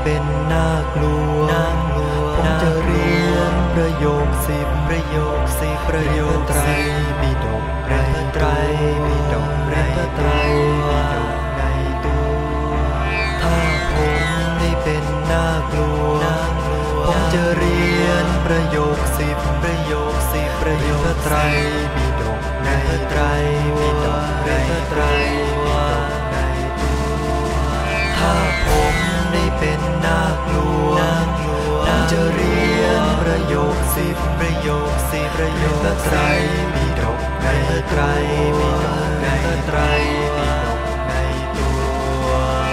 เป็นน่ากลัวผมจะเรียนประโยคสิบประโยคไตรปิฎกในไตรปิฎกในไตรปิฎกในตัวถ้าผมได้เป็นน่ากลัวผมจะเรียนประโยคสิบประโยคไตรปิฎกในไตรปิฎกในไตรปิฎกในตัวถ้าผมได้เป็นน่ากลัวผมจะเรียนประโยคสิบประโยคไตรปิฎกในไตรปิฎกในไตรปิฎกในตัว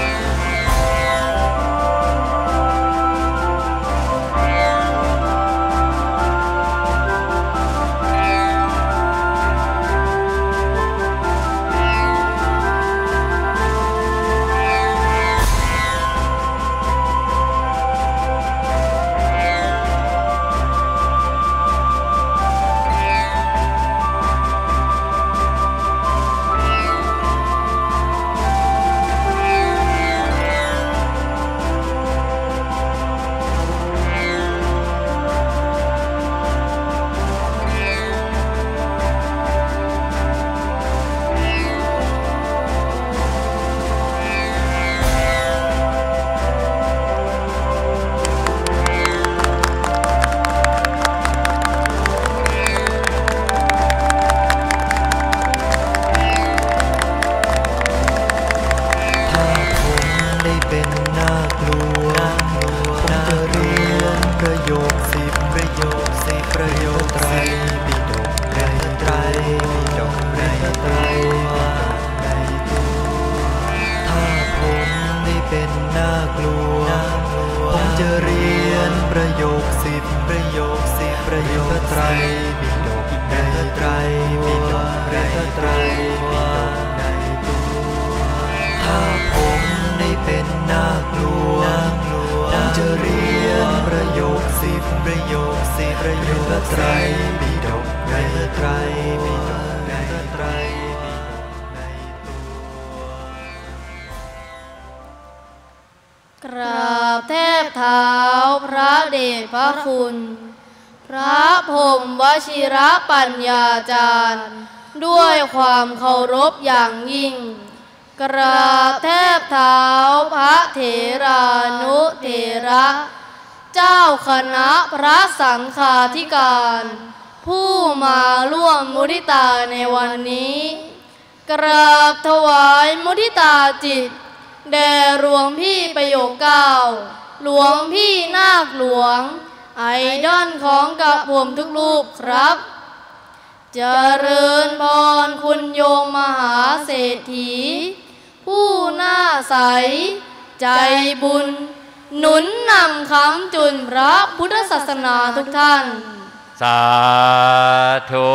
กราบแทบเท้าพระเดชพระคุณพระพรหมวชิรปัญญาจารย์ด้วยความเคารพอย่างยิ่งกราบแทบเท้าพระเถรานุเถระเจ้าคณะพระสังฆาธิการผู้มาร่วมมุทิตาในวันนี้กราบถวายมุทิตาจิตแด่หลวงพี่ประโยคเก้าหลวงพี่นาคหลวงไอดอลของกับผมทุกรูปครับเจริญพรคุณโยมมหาเศรษฐีผู้น่าใสใจบุญหนุนนำคำจุนพระพุทธศาสนาทุกท่านสาธุ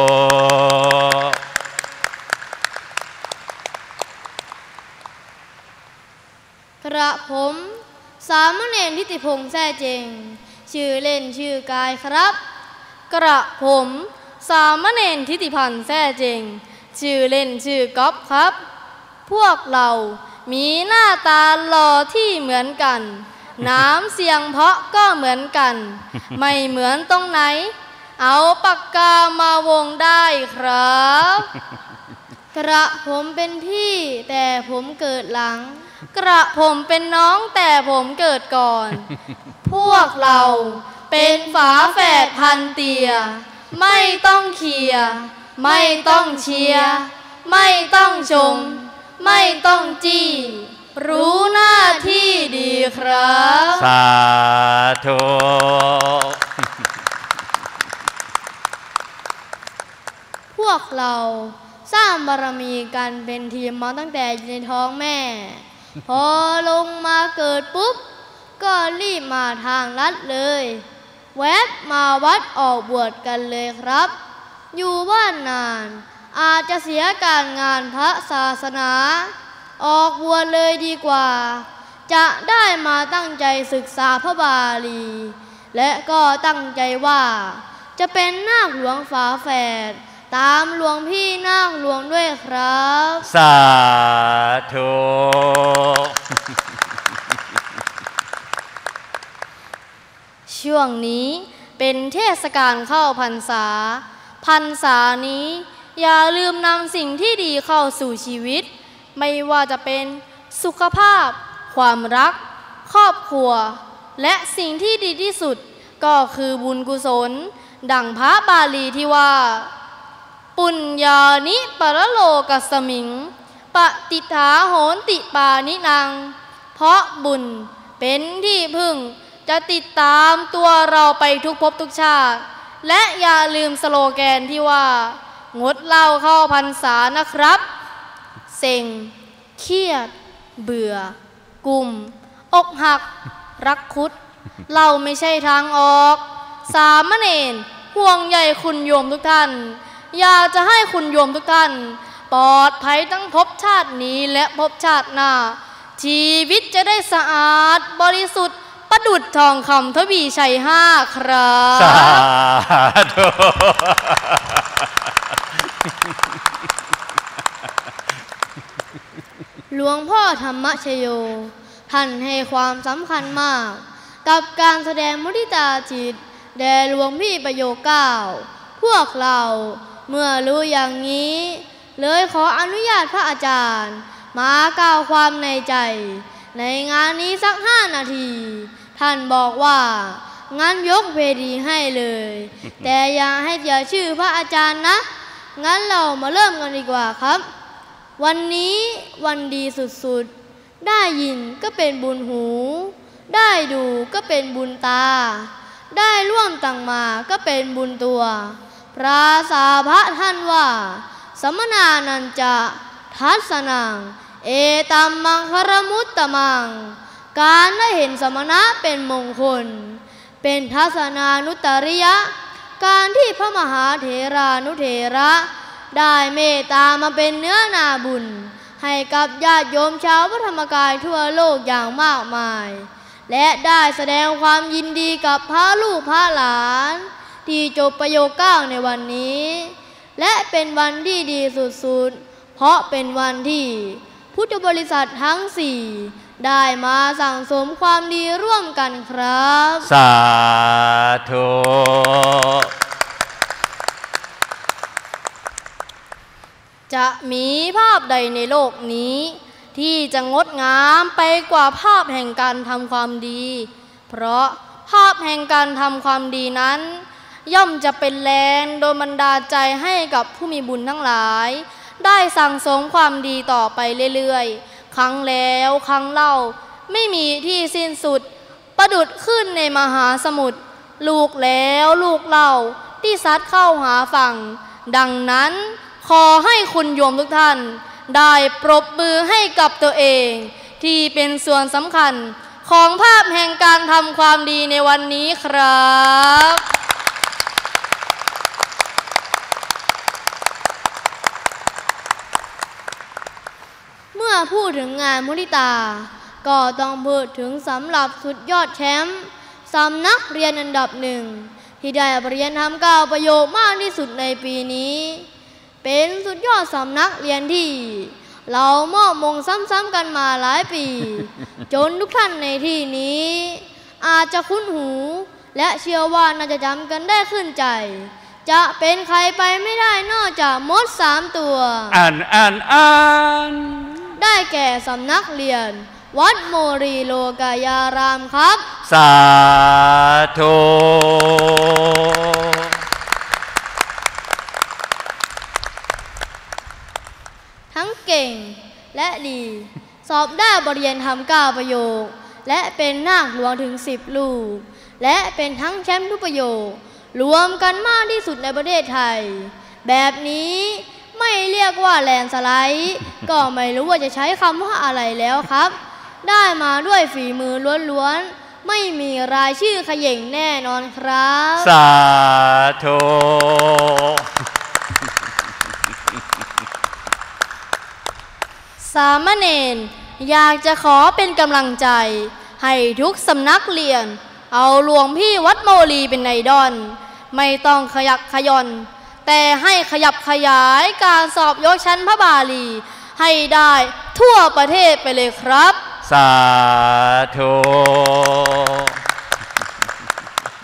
กระผมสามเณรทิติพงษ์แท้เจงชื่อเล่นชื่อกายครับกระผมสามเณรทิติพันธ์แท้เจงชื่อเล่นชื่อก๊อฟครับพวกเรามีหน้าตาหล่อที่เหมือนกันน้ำเสียงเพราะก็เหมือนกันไม่เหมือนตรงไหนเอาปากกามาวงได้ครับกระผมเป็นพี่แต่ผมเกิดหลังกระผมเป็นน้องแต่ผมเกิดก่อนพวกเราเป็นฝาแฝดพันเตียไม่ต้องเคียร์ไม่ต้องเชียร์ไม่ต้องชมไม่ต้องจี้รู้หน้าที่ดีครับสาธุพวกเราสร้างบารมีกันเป็นทีมมาตั้งแต่ในท้องแม่พอลงมาเกิดปุ๊บก็รีบมาทางลัดเลยแวะมาวัดออกบวชกันเลยครับอยู่บ้านนานอาจจะเสียการงานพระศาสนาออกบวชเลยดีกว่าจะได้มาตั้งใจศึกษาพระบาลีและก็ตั้งใจว่าจะเป็นนาคหลวงฝาแฝดตามหลวงพี่นาคหลวงด้วยครับสาธุช่วงนี้เป็นเทศกาลเข้าพรรษาพรรษานี้อย่าลืมนำสิ่งที่ดีเข้าสู่ชีวิตไม่ว่าจะเป็นสุขภาพความรักครอบครัวและสิ่งที่ดีที่สุดก็คือบุญกุศลดังพระบาลีที่ว่าปุญญานิปรโลกัสสมิงปฏิฐาโหนติปานินังเพราะบุญเป็นที่พึ่งจะติดตามตัวเราไปทุกภพทุกชาติและอย่าลืมสโลแกนที่ว่างดเหล้าเข้าพรรษานะครับเซ็งเครียดเบื่อกุมอกหักรักคุดเหล้าไม่ใช่ทางออกสามเณรห่วงใยคุณโยมทุกท่านอยากจะให้คุณโยมทุกท่านปลอดภัยทั้งภพชาตินี้และภพชาติหน้าชีวิตจะได้สะอาดบริสุทธิ์ประดุจทองคำทวีชัย5ครับสาธุหลวงพ่อธรรมชโยท่านให้ความสำคัญมากกับการแสดงมุทิตาจิตแด่หลวงพี่ประโยค9พวกเราเมื่อรู้อย่างนี้เลยขออนุญาตพระอาจารย์มากล่าวความในใจในงานนี้สัก5 นาทีท่านบอกว่างั้นยกเวทีให้เลยแต่อย่าให้เสียชื่อพระอาจารย์นะงั้นเรามาเริ่มกันดีกว่าครับวันนี้วันดีสุดๆได้ยินก็เป็นบุญหูได้ดูก็เป็นบุญตาได้ร่วมตั้งมาก็เป็นบุญตัวพระสาพระท่านว่าสมนานันจะทัสนังเอตัมมังคารมุตตมังการได้เห็นสมณะเป็นมงคลเป็นทัศนานุตริยะการที่พระมหาเถรานุเถระได้เมตตามาเป็นเนื้อนาบุญให้กับญาติโยมชาวพระธรรมกายทั่วโลกอย่างมากมายและได้แสดงความยินดีกับพระลูกพระหลานที่จบประโยค9ในวันนี้และเป็นวันที่ดีสุดๆเพราะเป็นวันที่พุทธบริษัททั้ง4ได้มาสั่งสมความดีร่วมกันครับสาธุจะมีภาพใดในโลกนี้ที่จะงดงามไปกว่าภาพแห่งการทำความดีเพราะภาพแห่งการทำความดีนั้นย่อมจะเป็นแรงโดยบันดาลใจให้กับผู้มีบุญทั้งหลายได้สั่งสมความดีต่อไปเรื่อยๆครั้งแล้วครั้งเล่าไม่มีที่สิ้นสุดประดุจขึ้นในมหาสมุทรลูกแล้วลูกเล่าที่ซัดเข้าหาฝั่งดังนั้นขอให้คุณโยมทุกท่านได้ปรบมือให้กับตัวเองที่เป็นส่วนสำคัญของภาพแห่งการทำความดีในวันนี้ครับเมื่อพูดถึงงานมุทิตาก็ต้องพูดถึงสำหรับสุดยอดแชมป์สำนักเรียนอันดับ1ที่ได้เรียนทำ9ประโยคมากที่สุดในปีนี้เป็นสุดยอดสำนักเรียนที่เรามอบมงซ้ำๆกันมาหลายปีจนทุกท่านในที่นี้อาจจะคุ้นหูและเชื่อว่าน่าจะจำกันได้ขึ้นใจจะเป็นใครไปไม่ได้นอกจากมด3 ตัวอ่านได้แก่สำนักเรียนวัดโมรีโลกายารามครับสาธุทั้งเก่งและดีสอบได้บทเรียนทำ9ประโยคและเป็นนาคหลวงถึง10 ลูกและเป็นทั้งแชมป์ทุกประโยครวมกันมากที่สุดในประเทศไทยแบบนี้ไม่เรียกว่าแลนสไลด์ก็ไม่รู้ว่าจะใช้คำว่าอะไรแล้วครับได้มาด้วยฝีมือล้วนๆไม่มีรายชื่อเขย่งแน่นอนครับสาธุสามเณรอยากจะขอเป็นกำลังใจให้ทุกสำนักเรียนเอาหลวงพี่วัดโมลีเป็นไอดอลไม่ต้องขยักขย่อนแต่ให้ขยับขยายการสอบยกชั้นพระบาลีให้ได้ทั่วประเทศไปเลยครับสาธุ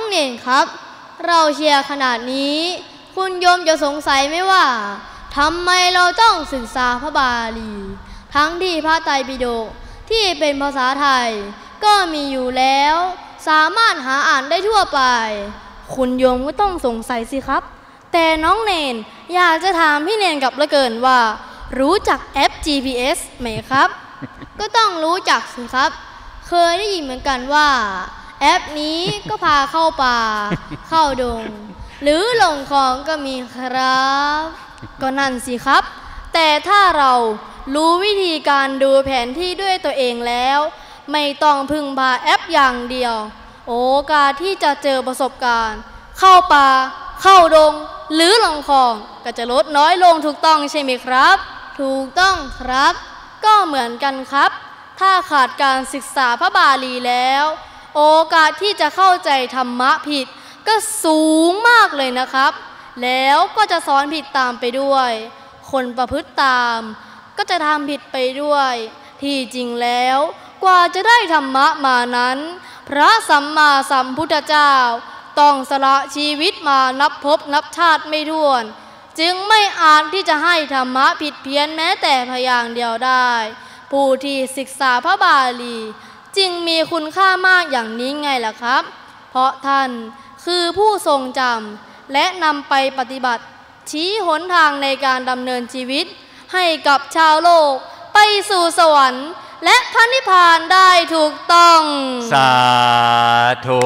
เน่นครับเราเชียร์ขนาดนี้คุณโยมจะสงสัยไหมว่าทำไมเราต้องศึกษาพระบาลีทั้งที่พระไตรปิฎกที่เป็นภาษาไทยก็มีอยู่แล้วสามารถหาอ่านได้ทั่วไปคุณโยมก็ต้องสงสัยสิครับแต่น้องเนนอยากจะถามพี่เนนกับเหลือเกินว่ารู้จักแอป GPS ไหมครับ ก็ต้องรู้จักสิครับเคยได้ยินเหมือนกันว่าแอปนี้ก็พาเข้าป่า เข้าดงหรือลงคลองก็มีครับก็นั่นสิครับแต่ถ้าเรารู้วิธีการดูแผนที่ด้วยตัวเองแล้วไม่ต้องพึ่งพาแอปอย่างเดียวโอกาสที่จะเจอประสบการณ์เข้าป่าเข้าดงหรือลงคลองก็จะลดน้อยลงถูกต้องใช่ไหมครับถูกต้องครับก็เหมือนกันครับถ้าขาดการศึกษาพระบาลีแล้วโอกาสที่จะเข้าใจธรรมะผิดก็สูงมากเลยนะครับแล้วก็จะสอนผิดตามไปด้วยคนประพฤติตามก็จะทำผิดไปด้วยที่จริงแล้วกว่าจะได้ธรรมะมานั้นพระสัมมาสัมพุทธเจ้าต้องสละชีวิตมานับภพนับชาติไม่ถ้วนจึงไม่อาจที่จะให้ธรรมะผิดเพี้ยนแม้แต่พยางค์เดียวได้ผู้ที่ศึกษาพระบาลีจึงมีคุณค่ามากอย่างนี้ไงล่ะครับเพราะท่านคือผู้ทรงจำและนำไปปฏิบัติชี้หนทางในการดำเนินชีวิตให้กับชาวโลกไปสู่สวรรค์และพระนิพพานได้ถูกต้องสาธุ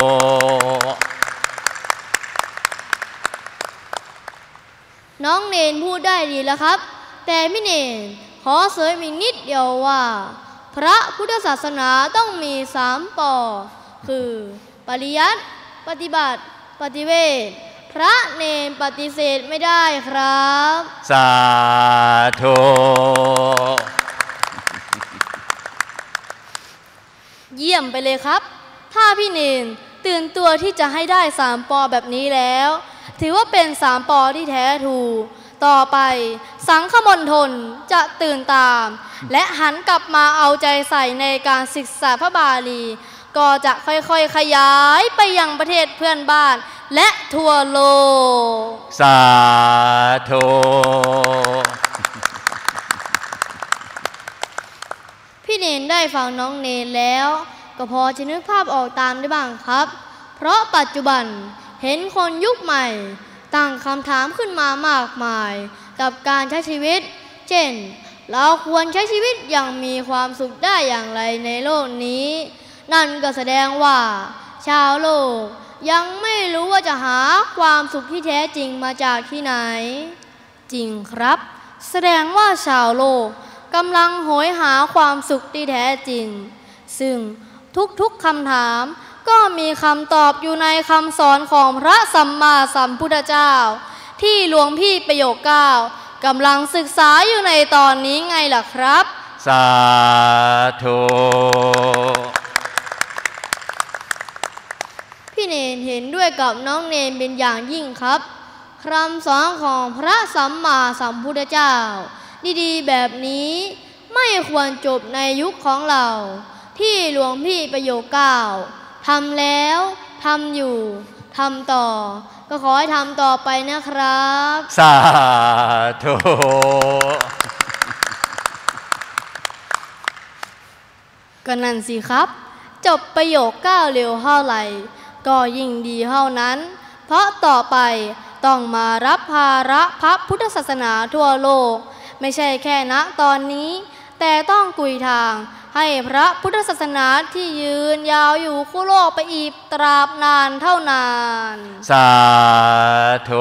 น้องเนนพูดได้ดีแล้วครับแต่พี่เนนขอเสริมอีกนิดเดียวว่าพระพุทธศาสนาต้องมี3 ป.คือปริยัติปฏิบัติปฏิเวทพระเนนปฏิเสธไม่ได้ครับสาธุเยี่ยมไปเลยครับถ้าพี่เนนตื่นตัวที่จะให้ได้3 ป.แบบนี้แล้วถือว่าเป็น3 ป.ที่แท้ถูกต่อไปสังฆมณฑลจะตื่นตามและหันกลับมาเอาใจใส่ในการศึกษาพระบาลีก็จะค่อยๆขยายไปยังประเทศเพื่อนบ้านและทั่วโลกสาธุพี่เนนได้ฟังน้องเนนแล้วก็พอจะนึกภาพออกตามได้บ้างครับเพราะปัจจุบันเห็นคนยุคใหม่ตั้งคำถามขึ้นมามากมายกับการใช้ชีวิตเช่นเราควรใช้ชีวิตอย่างมีความสุขได้อย่างไรในโลกนี้นั่นก็แสดงว่าชาวโลกยังไม่รู้ว่าจะหาความสุขที่แท้จริงมาจากที่ไหนจริงครับแสดงว่าชาวโลกกำลังโหยหาความสุขที่แท้จริงซึ่งทุกๆคำถามก็มีคำตอบอยู่ในคำสอนของพระสัมมาสัมพุทธเจ้าที่หลวงพี่ประโยค9กำลังศึกษาอยู่ในตอนนี้ไงล่ะครับสาธุพี่เนนเห็นด้วยกับน้องเนนเป็นอย่างยิ่งครับคำสอนของพระสัมมาสัมพุทธเจ้าดีๆแบบนี้ไม่ควรจบในยุคของเราที่หลวงพี่ประโยค9ทำแล้วทำอยู่ทำต่อก็ขอให้ทำต่อไปนะครับสาธุก็นั่นสิครับจบประโยค9เร็วเท่าไหร่ก็ยิ่งดีเท่านั้นเพราะต่อไปต้องมารับภาระพระพุทธศาสนาทั่วโลกไม่ใช่แค่ณตอนนี้แต่ต้องกุยทางให้พระพุทธศาสนาที่ยืนยาวอยู่คู่โลกไปอีกตราบนานเท่านานสาธุ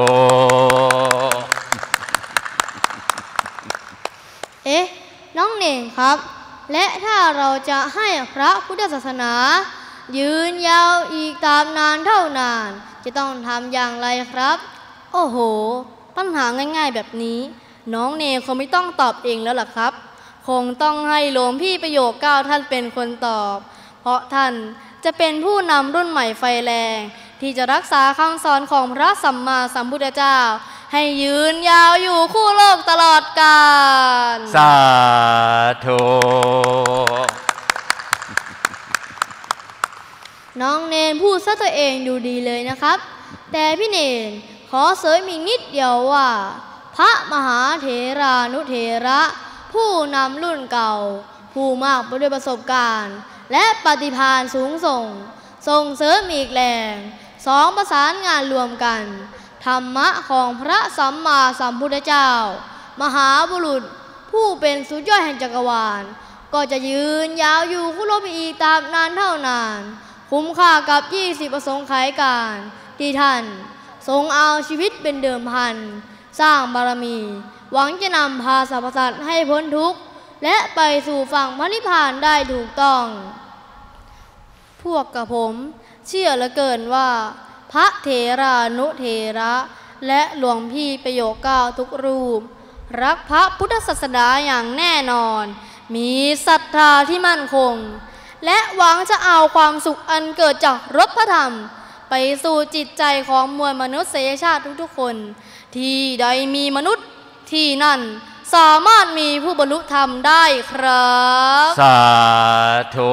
น้องเน่งครับและถ้าเราจะให้พระพุทธศาสนายืนยาวอีกตราบนานเท่านานจะต้องทำอย่างไรครับโอ้โหปัญหาง่ายๆแบบนี้น้องเนยคงไม่ต้องตอบเองแล้วล่ะครับคงต้องให้หลวงพี่ประโยค9ท่านเป็นคนตอบเพราะท่านจะเป็นผู้นำรุ่นใหม่ไฟแรงที่จะรักษาคำสอนของพระสัมมาสัมพุทธเจ้าให้ยืนยาวอยู่คู่โลกตลอดกาลสาธุน้น้องเนนพูดซะตัวเองดูดีเลยนะครับแต่พี่เนนขอเสริมอีกนิดเดียวว่าพระมหาเถรานุเถระผู้นำรุ่นเก่าผู้มากไปด้วยประสบการณ์และปฏิภาณสูงส่งเสริมอีกแรงสองประสานงานรวมกันธรรมะของพระสัมมาสัมพุทธเจ้ามหาบุรุษผู้เป็นสุดยอดแห่งจักรวาลก็จะยืนยาวอยู่คู่โลกอีกตามนานเท่านานคุ้มค่ากับ20ประสงค์ไขการที่ท่านทรงเอาชีวิตเป็นเดิมพันสร้างบารมีหวังจะนำพาสรรพสัตว์ให้พ้นทุกข์และไปสู่ฝั่งพระนิพพานได้ถูกต้องพวกกับผมเชื่อเหลือเกินว่าพระเถรานุเถระและหลวงพี่ประโยคเก้าทุกรูปรักพระพุทธศาสนาอย่างแน่นอนมีศรัทธาที่มั่นคงและหวังจะเอาความสุขอันเกิดจากรสพระธรรมไปสู่จิตใจของมวลมนุษยชาติทุกๆคนที่ใดมีมนุษย์ที่นั่นสามารถมีผู้บรรลุธรรมได้ครับสาธุ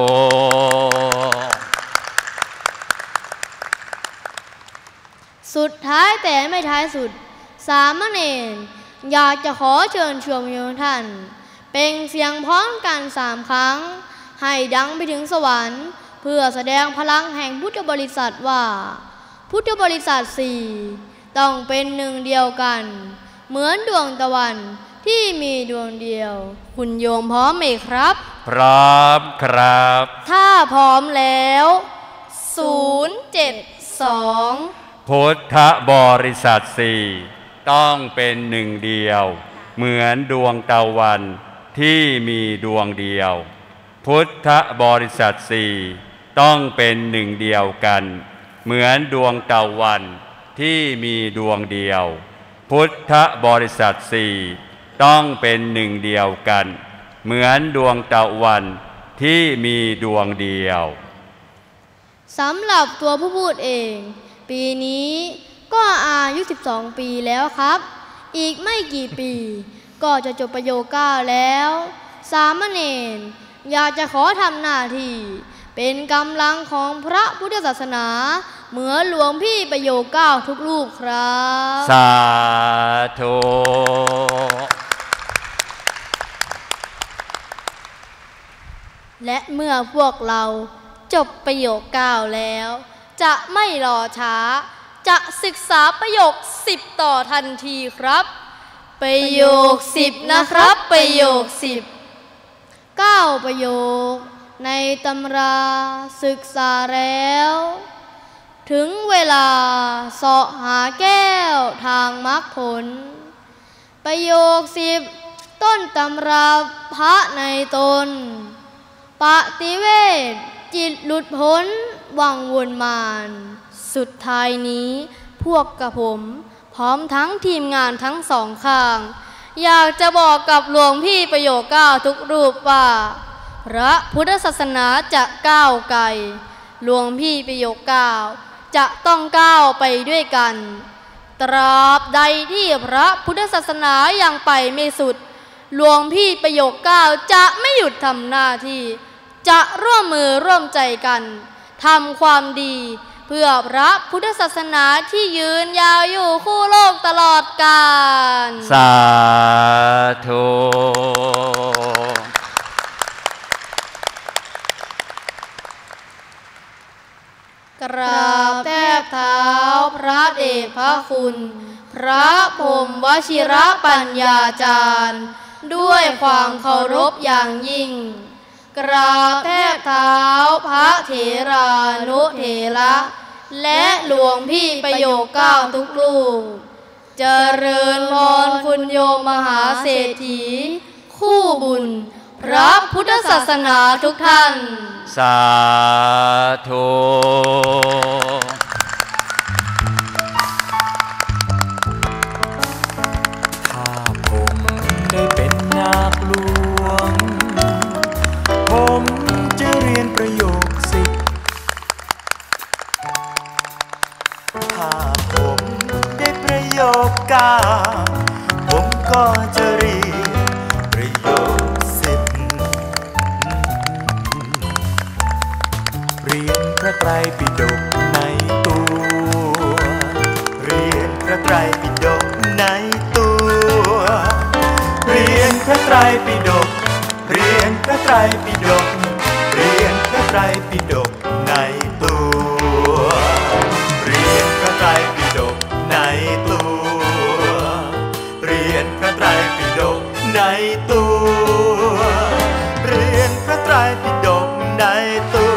สุดท้ายแต่ไม่ท้ายสุดสามเณรอยากจะขอเชิญชวนโยมท่านเป็นเสียงพร้อมกัน3 ครั้งให้ดังไปถึงสวรรค์เพื่อแสดงพลังแห่งพุทธบริษัทว่าพุทธบริษัท4ต้องเป็นหนึ่งเดียวกันเหมือนดวงตะวันที่มีดวงเดียวคุณโยมพร้อมไหมครับพร้อมครับถ้าพร้อมแล้ว072 พุทธบริษัท4ต้องเป็นหนึ่งเดียวเหมือนดวงตะวันที่มีดวงเดียวพุทธบริษัท4ต้องเป็นหนึ่งเดียวกันเหมือนดวงตะวันที่มีดวงเดียวพุทธบริษัท4ต้องเป็นหนึ่งเดียวกันเหมือนดวงตะวันที่มีดวงเดียวสำหรับตัวผู้พูดเองปีนี้ก็อายุ12 ปีแล้วครับอีกไม่กี่ปีก็จะจบประโยค9แล้วสามเณรอยากจะขอทำหน้าที่เป็นกำลังของพระพุทธศาสนาเหมือนหลวงพี่ประโยค9ทุกรูปครับสาธุและเมื่อพวกเราจบประโยค9แล้วจะไม่รอช้าจะศึกษาประโยค10ต่อทันทีครับประโยค10นะครับประโยค10 9ประโยคในตำราศึกษาแล้วถึงเวลาเสาะหาแก้วทางมรรคผลประโยค10ต้นตำราพระในตนปฏิเวทจิตหลุดพ้นวังวนมานสุดท้ายนี้พวกกับผมพร้อมทั้งทีมงานทั้ง2 ข้างอยากจะบอกกับหลวงพี่ประโยค9ทุกรูปว่าพระพุทธศาสนาจะก้าวไกลหลวงพี่ประโยค9จะต้องก้าวไปด้วยกันตราบใดที่พระพุทธศาสนายังไปไม่สุดหลวงพี่ประโยค9จะไม่หยุดทำหน้าที่จะร่วมมือร่วมใจกันทำความดีเพื่อพระพุทธศาสนาที่ยืนยาวอยู่คู่โลกตลอดกาลสาธุกราบแทบเท้าพระเดชพระคุณพระพรหมวชิรปัญญาจารย์ด้วยความเคารพอย่างยิ่งกราบแทบเท้าพระเถรานุเถระและหลวงพี่ประโยค9ทุกรูปเจริญพรคุณโยมมหาเศรษฐีคู่บุญพระพุทธศาสนาทุกท่านสาธุถ้าผมได้เป็นนาคหลวงผมจะเรียนประโยค10ถ้าผมได้ประโยค9ผมก็จะเรียนประโยค10เรียนพระระไตรปิฎกในตัวเรียนพระไตรปิฎกในตัวเรียนพระไตรปิฎกเรียนพระไตรปิฎกเรียนพระไตรปิฎกในตัวเรียนพระไตรปิฎกในตัวเรียนพระไตรปิฎกในตัวเรียนพระไตรปิฎกในตัว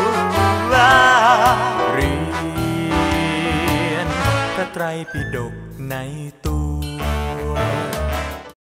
เรียนพระไตรปิฎกใน